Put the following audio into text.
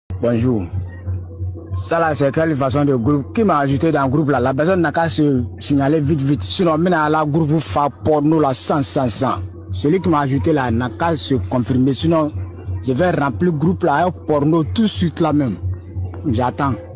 Bonjour. Ça là, c'est quelle façon de groupe? Qui m'a ajouté dans le groupe là? La personne n'a qu'à se signaler vite. Sinon, maintenant, à la groupe fa porno là, sans. Celui qui m'a ajouté là n'a qu'à se confirmer. Sinon, je vais remplir le groupe là, porno tout de suite là même. J'attends.